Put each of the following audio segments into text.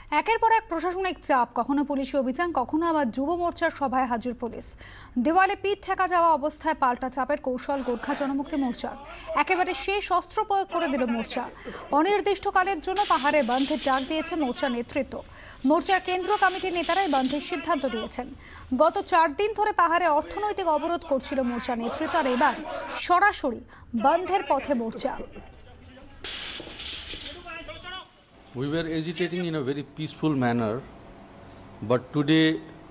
একের পর এক প্রশাসনিক চাপ, কখনো পুলিশি অভিযান, কখনো আবার যুব মোর্চার সভায় হাজির পুলিশ। দেওয়ালে পিঠ ঠেকা যাওয়া অবস্থায় পাল্টা চাপের কৌশল গোর্খা জনমুক্তি মোর্চার। একেবারে শেষ অস্ত্র প্রয়োগ করে দিল মোর্চা। অনির্দিষ্টকালের জন্য পাহাড়ে বন্ধের ডাক দিয়েছে মোর্চা নেতৃত্ব। মোর্চার কেন্দ্রীয় কমিটির নেতারাই বন্ধের সিদ্ধান্ত নিয়েছেন। গত 4 দিন ধরে পাহাড়ে অর্থনৈতিক অবরোধ করছিল মোর্চা নেতৃত্ব, আর এবার সরাসরি বন্ধের পথে মোর্চা। We were agitating in a very peaceful manner, but today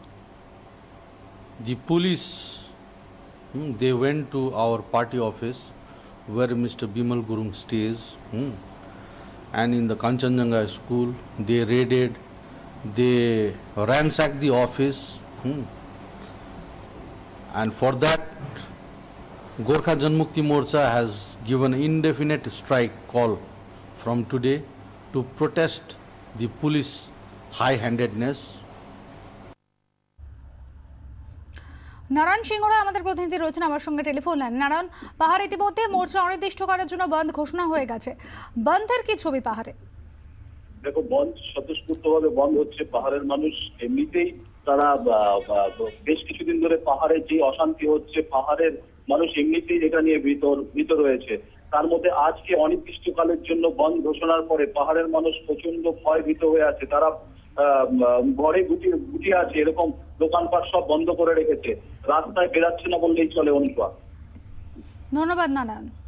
the police, they went to our party office where Mr. Bimal Gurung stays, and in the Kanchanjunga school they raided, they ransacked the office, and for that Gorkha Janmukti Morcha has given indefinite strike call from today to protest the police high-handedness. Narayan সিংহরা আমাদের প্রতিনিধি রয়েছেন আমার সঙ্গে telephone line. Narayan, পাহাড়ে ইতিমধ্যে মোর্চা অনির্দিষ্টকালের জন্য বন্ধ ঘোষণা হয়ে গেছে। বন্ধের কি ছবি পাহাড়ে? দেখো, বন্ধ স্বতঃস্ফূর্তভাবে বন্ধ হচ্ছে। পাহাড়ের মানুষ এমনিতেই তারা বেশ কিছুদিন ধরে পাহাড়ে যে অশান্তি হচ্ছে, পাহাড়ের মানুষ এমনিতেই এটা নিয়ে ভীত রয়েছে। তার মধ্যে আজকে অনির্দিষ্টকালের জন্য বন্ধ ঘোষণার পরে পাহাড়ের মানুষ প্রচন্ড ভয়ভীত হয়ে আছে। তারা ঘরে গুটিয়ে আছে, এরকম দোকানপাট সব বন্ধ করে রেখেছে, রাস্তায় বেরাচ্ছে না বললেই চলে। অনুষ্কা, ধন্যবাদ নারায়ণ।